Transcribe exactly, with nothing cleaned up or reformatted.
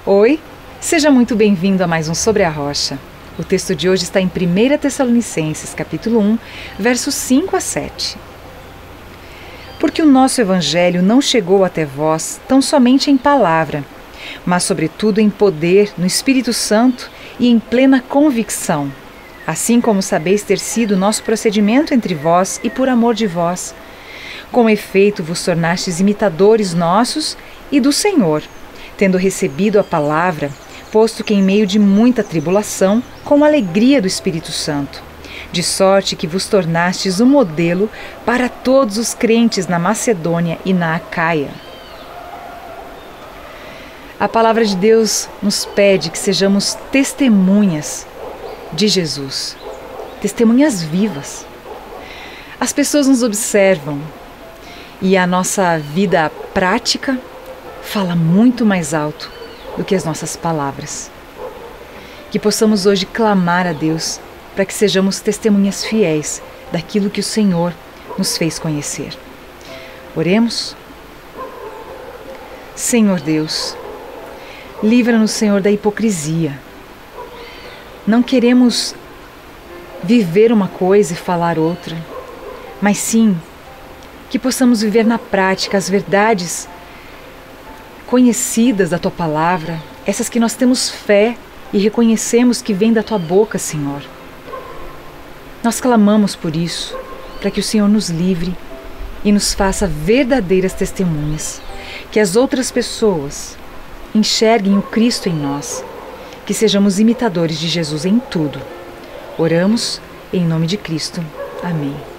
Oi, seja muito bem-vindo a mais um Sobre a Rocha. O texto de hoje está em primeira Tessalonicenses, capítulo um, versos cinco a sete. Porque o nosso evangelho não chegou até vós tão somente em palavra, mas sobretudo em poder, no Espírito Santo e em plena convicção, assim como sabeis ter sido nosso procedimento entre vós e por amor de vós. Com efeito vos tornastes imitadores nossos e do Senhor, tendo recebido a palavra, posto que em meio de muita tribulação, com alegria do Espírito Santo, de sorte que vos tornastes um modelo para todos os crentes na Macedônia e na Acaia. A palavra de Deus nos pede que sejamos testemunhas de Jesus, testemunhas vivas. As pessoas nos observam e a nossa vida prática fala muito mais alto do que as nossas palavras. Que possamos hoje clamar a Deus para que sejamos testemunhas fiéis daquilo que o Senhor nos fez conhecer. Oremos. Senhor Deus, livra-nos, Senhor, da hipocrisia. Não queremos viver uma coisa e falar outra, mas sim que possamos viver na prática as verdades conhecidas da Tua Palavra, essas que nós temos fé e reconhecemos que vêm da Tua boca, Senhor. Nós clamamos por isso, para que o Senhor nos livre e nos faça verdadeiras testemunhas, que as outras pessoas enxerguem o Cristo em nós, que sejamos imitadores de Jesus em tudo. Oramos em nome de Cristo. Amém.